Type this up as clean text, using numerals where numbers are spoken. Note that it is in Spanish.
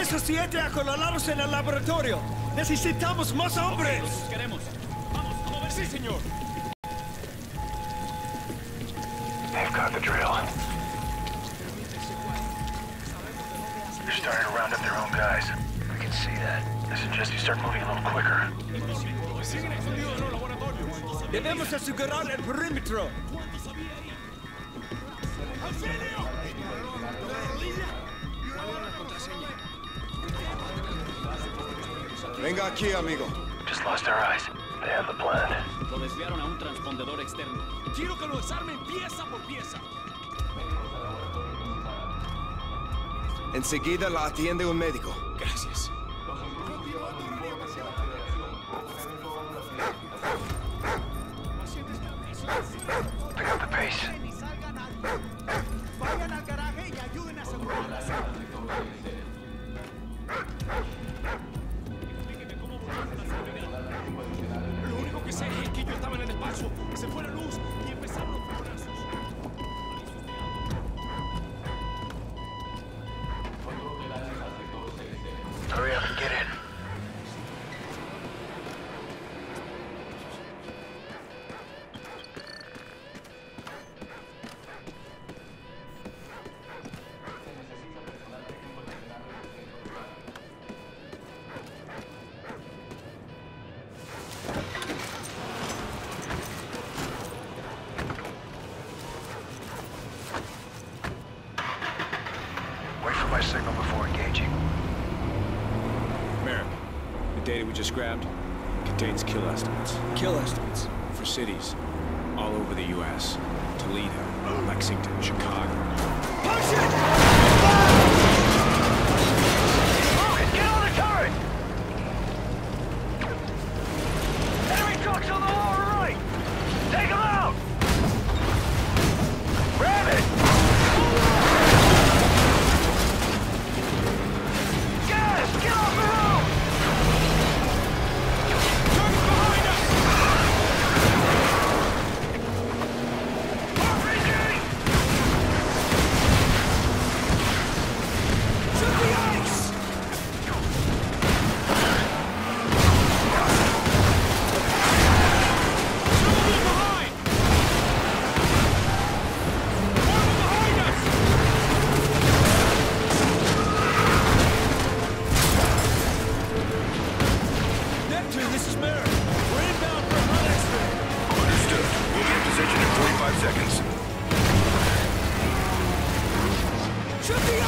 esos 7 acorralados en el laboratorio. Necesitamos más hombres. Los queremos. Vamos, a mover. Sí, señor. They've got the drill. They're starting to round up their own guys. I can see that. I suggest you start moving a little quicker. Siguen escondidos en los laboratorios. Debemos asegurar el perímetro. Venga aquí, amigo. Just lost our eyes. They have the plan. Lo desviaron a un transpondedor externo. Quiero que lo desarmen pieza por pieza. Enseguida la atiende un médico. Gracias. Pick up the pace. Vayan al garaje y ayuden a asegurarla. Lo único que sé es que yo estaba en el despacho, que se fue la luz y empezaron los porrazos. Hurry up and get in. Wait for my signal before engaging. Merrick, the data we just grabbed contains kill estimates. Kill estimates. For cities all over the U.S. Toledo, Lexington, Chicago. Push it! Get on the turret! Enemy trucks on the lower right! Take them out! Ram it! Gas! Get off the road! Target behind us! RPG! Shoot the ice! Somebody behind! One behind us! Neptune, this is Merrick. We're inbound for hot X-ray. Understood. We'll be in position in 45 seconds. Shoot the